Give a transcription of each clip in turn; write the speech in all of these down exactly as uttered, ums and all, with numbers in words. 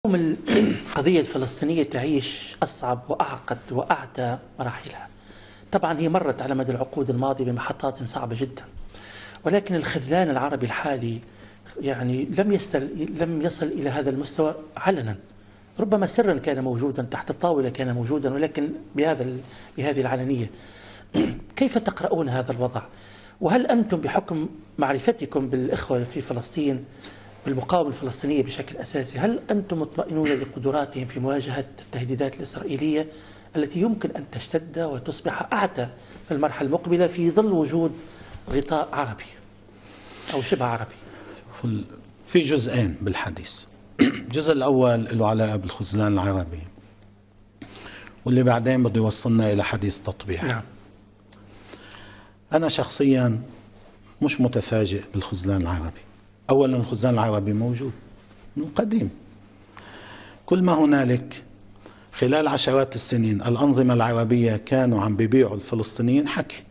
اليوم القضية الفلسطينية تعيش أصعب وأعقد وأعتى مراحلها. طبعا هي مرت على مدى العقود الماضية بمحطات صعبة جدا، ولكن الخذلان العربي الحالي يعني لم يستل لم يصل إلى هذا المستوى علنا، ربما سرا كان موجودا تحت الطاولة، كان موجودا، ولكن بهذا بهذه العلنية. كيف تقرؤون هذا الوضع؟ وهل أنتم بحكم معرفتكم بالإخوة في فلسطين بالمقاومة الفلسطينية بشكل أساسي، هل أنتم مطمئنون لقدراتهم في مواجهة التهديدات الإسرائيلية التي يمكن أن تشتد وتصبح أعتى في المرحلة المقبلة في ظل وجود غطاء عربي أو شبه عربي؟ في جزئين بالحديث. الجزء الأول له علاقة بالخذلان العربي، واللي بعدين بده يوصلنا إلى حديث تطبيع. نعم. أنا شخصيا مش متفاجئ بالخذلان العربي. أولا الخذلان العربي موجود من قديم. كل ما هنالك خلال عشرات السنين الأنظمة العربية كانوا عم بيبيعوا الفلسطينيين حكي،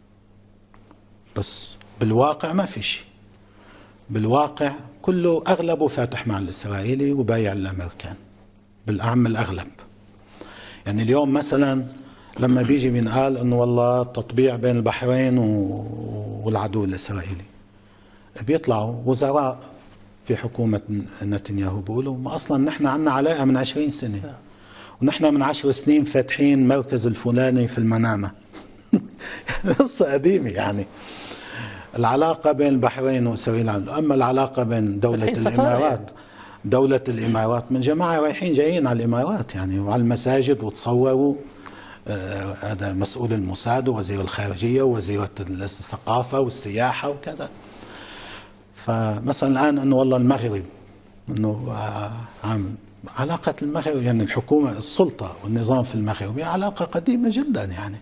بس بالواقع ما في شيء. بالواقع كله أغلبه فاتح مع الإسرائيلي وبايع الأمريكان بالأعم الأغلب. يعني اليوم مثلا لما بيجي بينقال إنه والله تطبيع بين البحرين والعدو الإسرائيلي، بيطلعوا وزراء في حكومة نتنياهو بيقولوا ما أصلا نحن عنا علاقة من عشرين سنة، ونحن من عشر سنين فاتحين مركز الفلاني في المنامة. قصة قديمة يعني. العلاقة بين البحرين وإسرائيل، أما العلاقة بين دولة الإمارات دولة الإمارات من جماعة رايحين جايين على الإمارات يعني وعلى المساجد وتصوروا. هذا آه مسؤول الموساد ووزير الخارجية ووزيرة الثقافة والسياحة وكذا. فمثلا الآن أنه والله المغرب أنه عم علاقة المغرب يعني الحكومة السلطة والنظام في المغرب هي علاقة قديمة جدا يعني.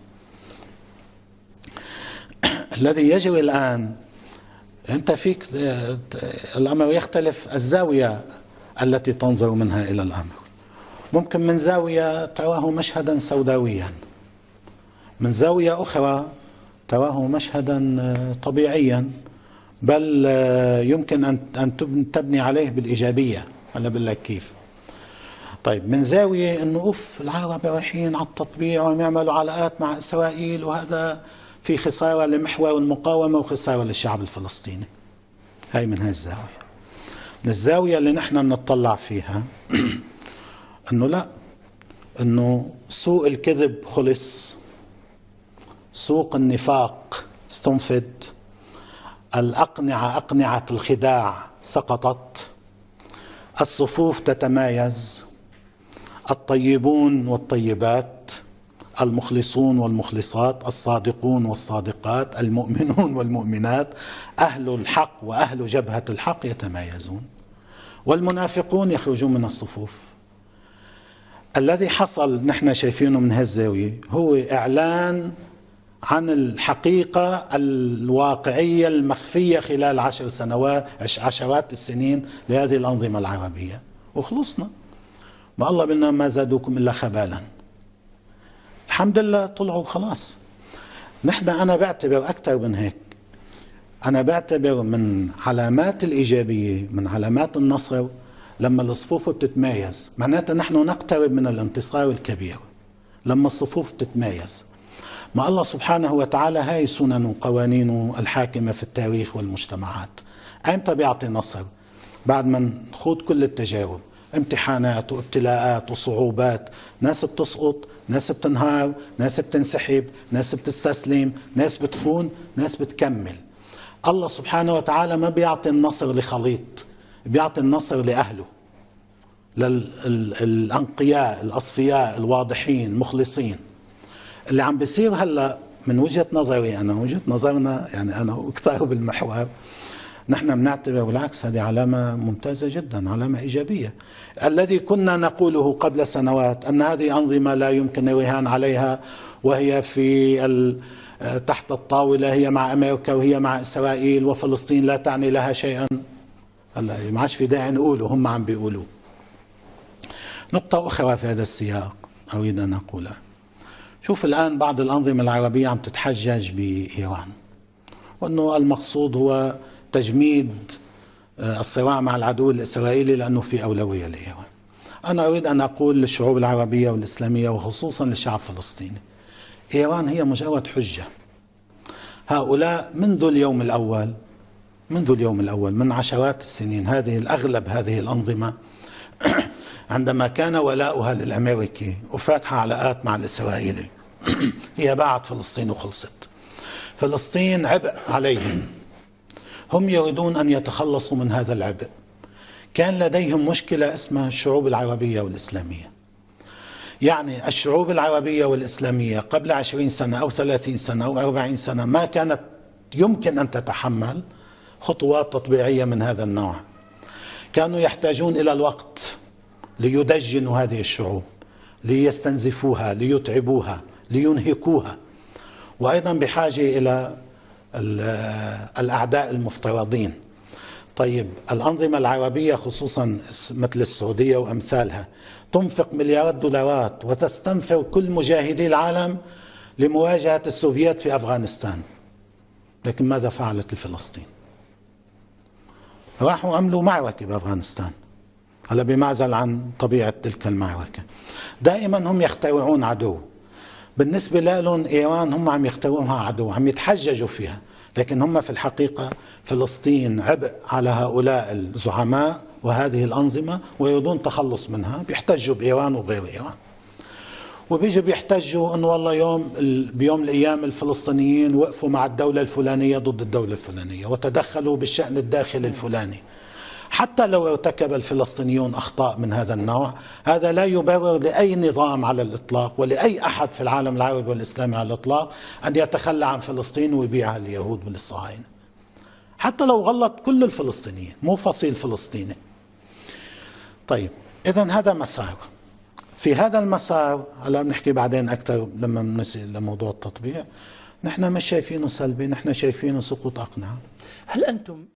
الذي يجري الآن أنت فيك الأمر يختلف الزاوية التي تنظر منها إلى الأمر. ممكن من زاوية تراه مشهدا سوداويا، من زاوية أخرى تراه مشهدا طبيعيا، بل يمكن أن تبني عليه بالإيجابية. أنا بقول لك كيف. طيب من زاوية أنه أوف العرب رايحين على التطبيع ويعملوا علاقات مع إسرائيل وهذا في خسارة لمحور المقاومة وخسارة للشعب الفلسطيني. هاي من هاي الزاوية. من الزاوية اللي نحن بنطلع فيها أنه لا، أنه سوق الكذب خلص، سوق النفاق استنفد، الأقنعة أقنعة الخداع سقطت، الصفوف تتمايز، الطيبون والطيبات، المخلصون والمخلصات، الصادقون والصادقات، المؤمنون والمؤمنات، أهل الحق وأهل جبهة الحق يتمايزون، والمنافقون يخرجون من الصفوف. الذي حصل نحن شايفينه من هالزاوية هو إعلان عن الحقيقة الواقعية المخفية خلال عشر سنوات عشرات السنين لهذه الأنظمة العربية، وخلصنا. ما الله بنا ما زادوكم إلا خبالا. الحمد لله طلعوا خلاص. نحن أنا بعتبر أكثر من هيك، أنا بعتبر من علامات الإيجابية من علامات النصر لما الصفوف بتتمايز، معناتها نحن نقترب من الانتصار الكبير لما الصفوف بتتمايز. ما الله سبحانه وتعالى هاي سنن وقوانينه الحاكمة في التاريخ والمجتمعات. أيمتى بيعطي نصر؟ بعد ما نخوض كل التجارب، امتحانات وابتلاءات وصعوبات، ناس بتسقط، ناس بتنهار، ناس بتنسحب، ناس بتستسلم، ناس بتخون، ناس بتكمل. الله سبحانه وتعالى ما بيعطي النصر لخليط، بيعطي النصر لأهله، للأنقياء الأصفياء الواضحين المخلصين. اللي عم بيصير هلا من وجهة نظري أنا وجهة نظرنا يعني أنا وكتار بالمحور، نحن بنعتبر بالعكس هذه علامة ممتازة جدا، علامة إيجابية. الذي كنا نقوله قبل سنوات أن هذه أنظمة لا يمكن الرهان عليها وهي في تحت الطاولة، هي مع أمريكا وهي مع إسرائيل وفلسطين لا تعني لها شيئا، هلا ما عادش في داعي نقوله، هم عم بيقولوا. نقطة أخرى في هذا السياق أريد أن أقولها. شوف الآن بعض الأنظمة العربية عم تتحجج بإيران وأنه المقصود هو تجميد الصراع مع العدو الإسرائيلي لأنه في أولوية لإيران. أنا أريد أن أقول للشعوب العربية والإسلامية وخصوصا للشعب الفلسطيني، إيران هي مجرد حجة. هؤلاء منذ اليوم الأول منذ اليوم الأول من عشرات السنين، هذه الأغلب هذه الأنظمة عندما كان ولاؤها للأمريكي وفاتحة علاقات مع الإسرائيلي هي باعت فلسطين وخلصت. فلسطين عبء عليهم، هم يريدون أن يتخلصوا من هذا العبء. كان لديهم مشكلة اسمها الشعوب العربية والإسلامية. يعني الشعوب العربية والإسلامية قبل عشرين سنة أو ثلاثين سنة أو أربعين سنة ما كانت يمكن أن تتحمل خطوات تطبيعية من هذا النوع. كانوا يحتاجون إلى الوقت ليدجنوا هذه الشعوب، ليستنزفوها، ليتعبوها، لينهكوها، وأيضا بحاجة إلى الأعداء المفترضين. طيب الأنظمة العربية خصوصا مثل السعودية وأمثالها تنفق مليارات دولارات وتستنفر كل مجاهدي العالم لمواجهة السوفيات في أفغانستان، لكن ماذا فعلت لفلسطين؟ راحوا عملوا معركة بأفغانستان، هلا بمعزل عن طبيعة تلك المعركة. دائما هم يخترعون عدو، بالنسبة لهم إيران هم عم يخترعوها عدو، عم يتحججوا فيها، لكن هم في الحقيقة فلسطين عبء على هؤلاء الزعماء وهذه الأنظمة ويريدون تخلص منها. بيحتجوا بإيران وغير إيران، وبيجوا بيحتجوا أنه والله يوم بيوم الأيام الفلسطينيين وقفوا مع الدولة الفلانية ضد الدولة الفلانية وتدخلوا بالشأن الداخلي الفلاني. حتى لو ارتكب الفلسطينيون أخطاء من هذا النوع، هذا لا يبرر لأي نظام على الإطلاق ولأي أحد في العالم العربي والإسلامي على الإطلاق أن يتخلى عن فلسطين ويبيعها لليهود وللصهاينة، حتى لو غلط كل الفلسطينيين مو فصيل فلسطيني. طيب إذا هذا مسار. في هذا المسار هلا بنحكي بعدين أكثر لما نصل لموضوع التطبيع، نحن مش شايفينه سلبي، نحن شايفينه سقوط أقنعة. هل أنتم